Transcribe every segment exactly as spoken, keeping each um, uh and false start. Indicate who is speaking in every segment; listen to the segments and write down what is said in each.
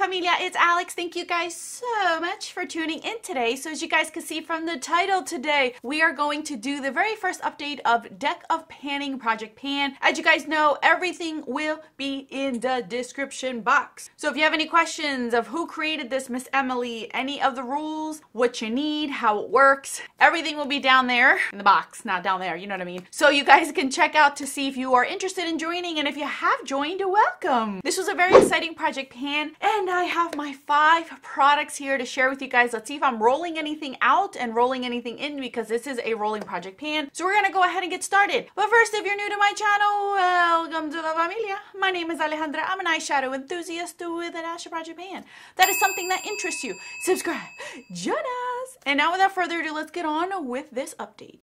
Speaker 1: Familia, it's Alex. Thank you guys so much for tuning in today. So as you guys can see from the title today, we are going to do the very first update of Deck of Panning Project Pan. As you guys know, everything will be in the description box. So if you have any questions of who created this, Miss Emily, any of the rules, what you need, how it works, everything will be down there in the box, not down there, you know what I mean? So you guys can check out to see if you are interested in joining, and if you have joined, welcome. This was a very exciting Project Pan, and I have my five products here to share with you guys. Let's see if I'm rolling anything out and rolling anything in, because this is a rolling Project Pan. So we're gonna go ahead and get started. But first, if you're new to my channel, welcome to La Familia. My name is Alejandra. I'm an eyeshadow enthusiast with an Asha Project Pan. That is something that interests you. Subscribe, join us. And now without further ado, let's get on with this update.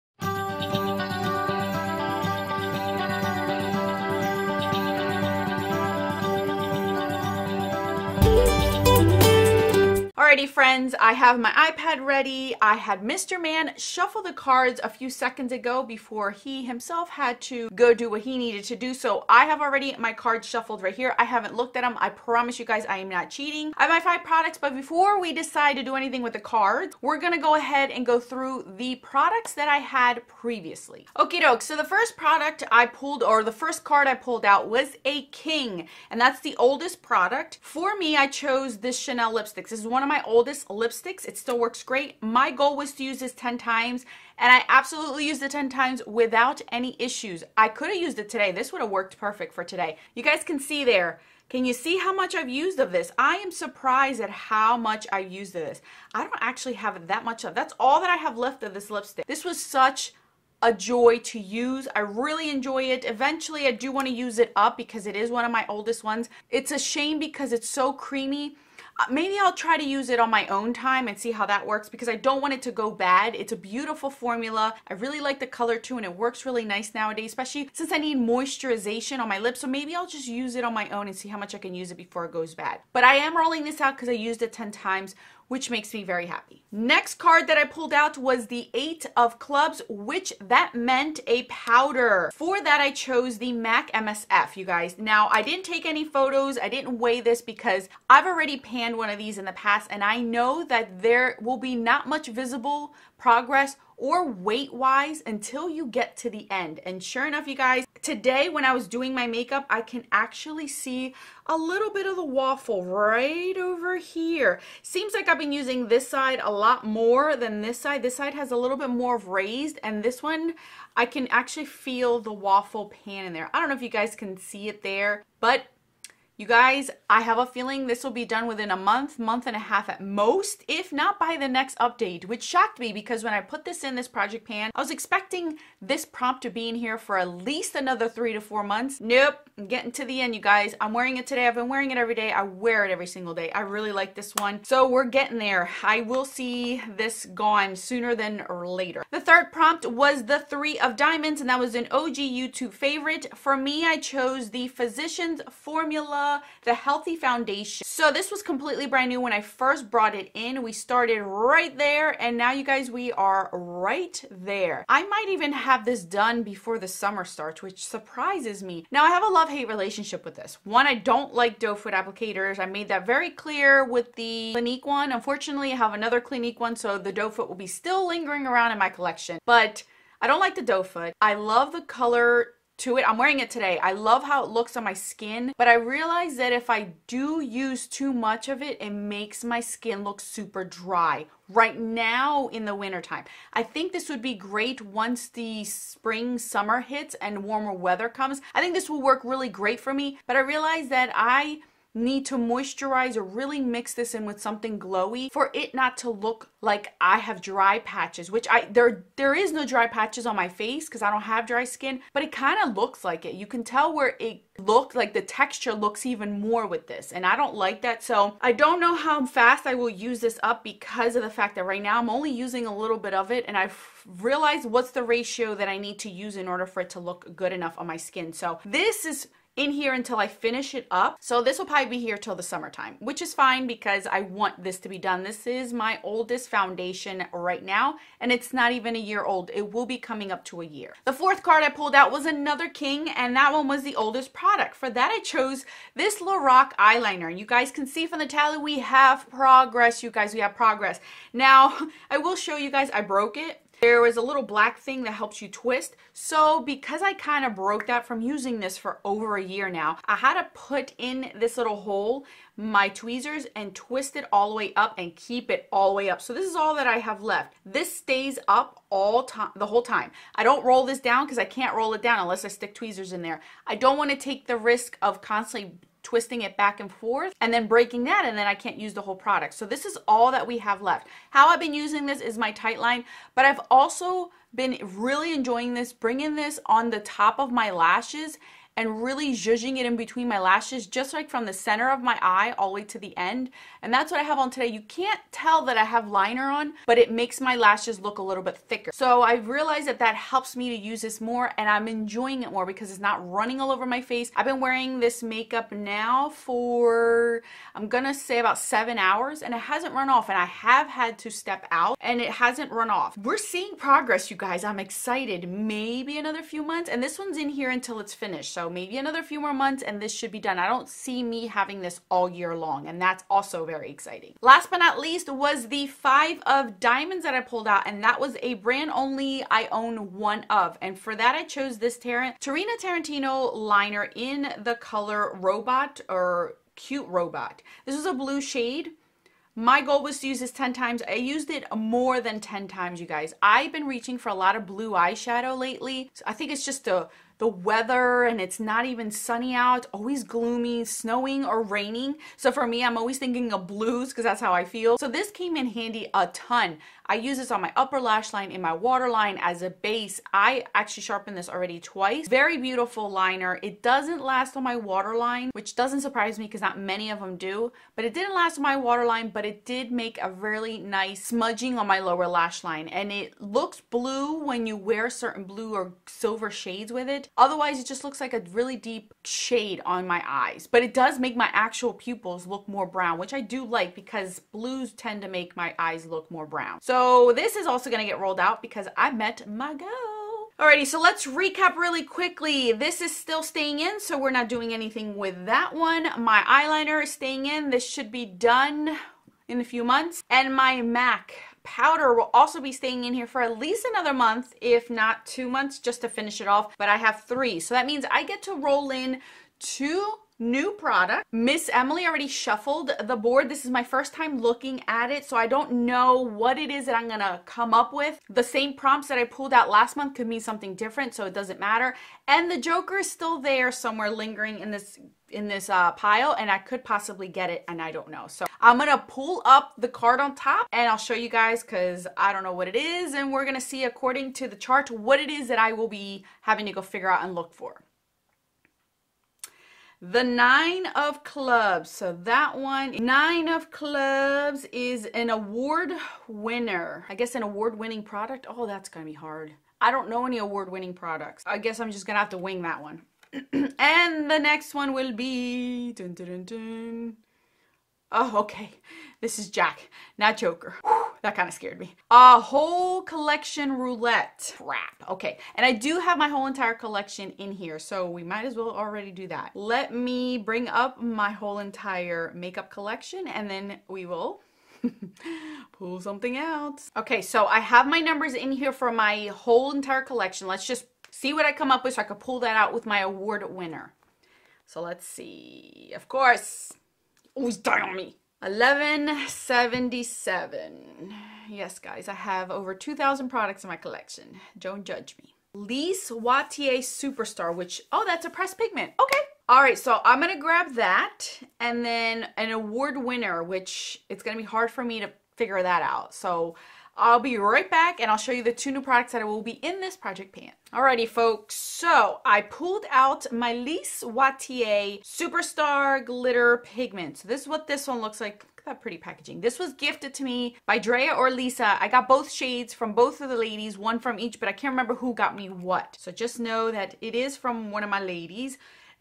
Speaker 1: Alrighty friends, I have my iPad ready. I had Mister Man shuffle the cards a few seconds ago before he himself had to go do what he needed to do. So I have already my cards shuffled right here. I haven't looked at them. I promise you guys I am not cheating. I have my five products, but before we decide to do anything with the cards, we're gonna go ahead and go through the products that I had previously. Okie doke, so the first product I pulled, or the first card I pulled out, was a King, and that's the oldest product. For me, I chose this Chanel lipstick. This is one of my oldest lipsticks. It still works great. My goal was to use this ten times, and I absolutely used it ten times without any issues. I could have used it today. This would have worked perfect for today. You guys can see there. Can you see how much I've used of this? I am surprised at how much I've used of this. I don't actually have that much of. That's all that I have left of this lipstick. This was such a joy to use. I really enjoy it. Eventually, I do want to use it up because it is one of my oldest ones. It's a shame because it's so creamy. Uh, maybe I'll try to use it on my own time and see how that works, because I don't want it to go bad. It's a beautiful formula. I really like the color too, and it works really nice nowadays, especially since I need moisturization on my lips. So maybe I'll just use it on my own and see how much I can use it before it goes bad. But I am rolling this out because I used it ten times, which makes me very happy. Next card that I pulled out was the Eight of Clubs, which that meant a powder. For that, I chose the MAC M S F, you guys. Now, I didn't take any photos. I didn't weigh this because I've already panned one of these in the past, and I know that there will be not much visible progress or weight-wise until you get to the end. And sure enough, you guys, today when I was doing my makeup, I can actually see a little bit of the waffle right over here. Seems like I've been using this side a lot more than this side. This side has a little bit more of raised, and this one, I can actually feel the waffle pan in there. I don't know if you guys can see it there, but you guys, I have a feeling this will be done within a month, month and a half at most, if not by the next update, which shocked me because when I put this in this Project Pan, I was expecting this prompt to be in here for at least another three to four months. Nope, I'm getting to the end, you guys. I'm wearing it today. I've been wearing it every day. I wear it every single day. I really like this one. So we're getting there. I will see this gone sooner than later. The third prompt was the Three of Diamonds, and that was an O G YouTube favorite. For me, I chose the Physicians Formula, the Healthy Foundation. So this was completely brand new when I first brought it in. We started right there, and now you guys, we are right there. I might even have this done before the summer starts, which surprises me. Now I have a love-hate relationship with this. One, I don't like doe foot applicators. I made that very clear with the Clinique one. Unfortunately, I have another Clinique one, so the doe foot will be still lingering around in my collection. But I don't like the doe foot. I love the color to it. I'm wearing it today. I love how it looks on my skin, but I realize that if I do use too much of it, it makes my skin look super dry right now in the winter time. I think this would be great once the spring, summer hits and warmer weather comes. I think this will work really great for me, but I realize that I need to moisturize or really mix this in with something glowy for it not to look like I have dry patches, which I there there is no dry patches on my face because I don't have dry skin, but it kind of looks like it. You can tell where it looked like the texture looks even more with this, and I don't like that. So I don't know how fast I will use this up because of the fact that right now I'm only using a little bit of it, and I've realized what's the ratio that I need to use in order for it to look good enough on my skin. So this is in here until I finish it up. So this will probably be here till the summertime, which is fine because I want this to be done. This is my oldest foundation right now, and it's not even a year old. It will be coming up to a year. The fourth card I pulled out was another king, and that one was the oldest product. For that, I chose this Lorac eyeliner. And you guys can see from the tally, we have progress, you guys, we have progress. Now, I will show you guys, I broke it. There was a little black thing that helps you twist. So because I kind of broke that from using this for over a year now, I had to put in this little hole my tweezers and twist it all the way up and keep it all the way up. So this is all that I have left. This stays up all time, the whole time. I don't roll this down because I can't roll it down unless I stick tweezers in there. I don't want to take the risk of constantly twisting it back and forth and then breaking that, and then I can't use the whole product. So this is all that we have left. How I've been using this is my Tightline, but I've also been really enjoying this, bringing this on the top of my lashes and really zhuzhing it in between my lashes, just like from the center of my eye all the way to the end. And that's what I have on today. You can't tell that I have liner on, but it makes my lashes look a little bit thicker. So I've realized that that helps me to use this more, and I'm enjoying it more because it's not running all over my face. I've been wearing this makeup now for, I'm gonna say about seven hours, and it hasn't run off, and I have had to step out, and it hasn't run off. We're seeing progress, you guys. I'm excited. Maybe another few months, and this one's in here until it's finished. So So maybe another few more months and this should be done. I don't see me having this all year long, and that's also very exciting. Last but not least was the five of diamonds that I pulled out, and that was a brand only I own one of. And for that, I chose this Tar- Tarina Tarantino liner in the color Robot or Cute Robot. This was a blue shade. My goal was to use this ten times. I used it more than ten times, you guys. I've been reaching for a lot of blue eyeshadow lately. I think it's just the, the weather, and it's not even sunny out. Always gloomy, snowing, or raining. So for me, I'm always thinking of blues because that's how I feel. So this came in handy a ton. I use this on my upper lash line, in my waterline as a base. I actually sharpened this already twice. Very beautiful liner. It doesn't last on my waterline, which doesn't surprise me because not many of them do. But it didn't last on my waterline, but it did make a really nice smudging on my lower lash line. And it looks blue when you wear certain blue or silver shades with it. Otherwise, it just looks like a really deep shade on my eyes. But it does make my actual pupils look more brown, which I do like because blues tend to make my eyes look more brown. So So this is also going to get rolled out because I met my goal. Alrighty, so let's recap really quickly. This is still staying in, so we're not doing anything with that one. My eyeliner is staying in. This should be done in a few months. And my MAC powder will also be staying in here for at least another month, if not two months, just to finish it off. But I have three, so that means I get to roll in two new product. Miss Emily already shuffled the board. This is my first time looking at it, so I don't know what it is that I'm gonna come up with. The same prompts that I pulled out last month could mean something different, so it doesn't matter. And the Joker is still there somewhere lingering in this in this uh, pile, and I could possibly get it, and I don't know. So I'm gonna pull up the card on top, and I'll show you guys because I don't know what it is, and we're gonna see according to the chart what it is that I will be having to go figure out and look for. The Nine of Clubs. So that one, Nine of Clubs is an award winner. I guess an award-winning product. Oh, that's gonna be hard. I don't know any award-winning products. I guess I'm just gonna have to wing that one. And the next one will be... Dun, dun, dun, dun. Oh, okay. This is Jack, not Joker. Whew, that kind of scared me. A whole collection roulette. Crap. Okay. And I do have my whole entire collection in here, so we might as well already do that. Let me bring up my whole entire makeup collection, and then we will pull something out. Okay, so I have my numbers in here for my whole entire collection. Let's just see what I come up with so I could pull that out with my award winner. So let's see. Of course. Always die on me. eleven seventy-seven. Yes, guys, I have over two thousand products in my collection. Don't judge me. Lise Watier Superstar, which, oh, that's a pressed pigment. Okay. All right, so I'm going to grab that, and then an award winner, which it's going to be hard for me to figure that out. So I'll be right back, and I'll show you the two new products that will be in this project pan. Alrighty, folks, so I pulled out my Lise Watier Superstar Glitter Pigment. So this is what this one looks like. Look at that pretty packaging. This was gifted to me by Drea or Lisa. I got both shades from both of the ladies, one from each, but I can't remember who got me what. So just know that it is from one of my ladies.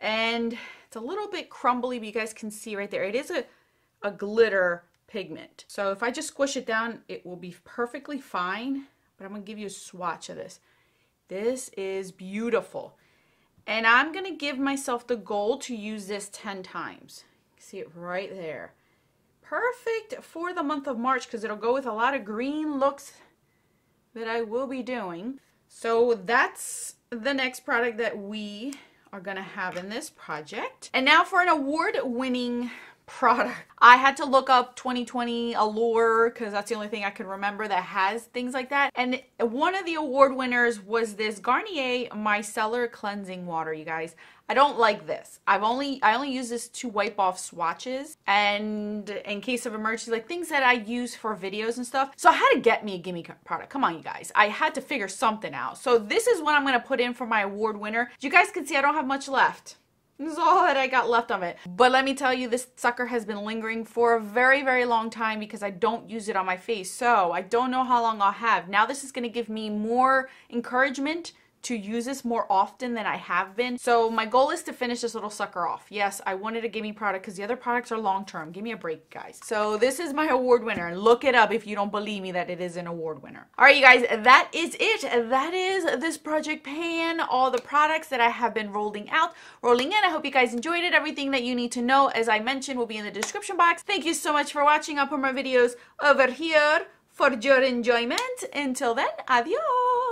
Speaker 1: And it's a little bit crumbly, but you guys can see right there. It is a, a glitter pigment. So if I just squish it down, it will be perfectly fine. But I'm going to give you a swatch of this. This is beautiful. And I'm going to give myself the goal to use this ten times. See it right there. Perfect for the month of March because it'll go with a lot of green looks that I will be doing. So that's the next product that we are going to have in this project. And now for an award-winning product. I had to look up twenty twenty Allure because that's the only thing I could remember that has things like that. And one of the award winners was this Garnier Micellar Cleansing Water, you guys. I don't like this. I've only I only use this to wipe off swatches and in case of emergency, like things that I use for videos and stuff. So I had to get me a gimme product. Come on, you guys. I had to figure something out. So this is what I'm going to put in for my award winner. You guys can see I don't have much left. This is all that I got left of it. But let me tell you, this sucker has been lingering for a very, very long time because I don't use it on my face. So I don't know how long I'll have. Now this is going to give me more encouragement to use this more often than I have been. So my goal is to finish this little sucker off. Yes, I wanted a gimme product because the other products are long-term. Give me a break, guys. So this is my award winner. Look it up if you don't believe me that it is an award winner. All right, you guys, that is it. That is this Project Pan, all the products that I have been rolling out, rolling in. I hope you guys enjoyed it. Everything that you need to know, as I mentioned, will be in the description box. Thank you so much for watching. I'll put my videos over here for your enjoyment. Until then, adios.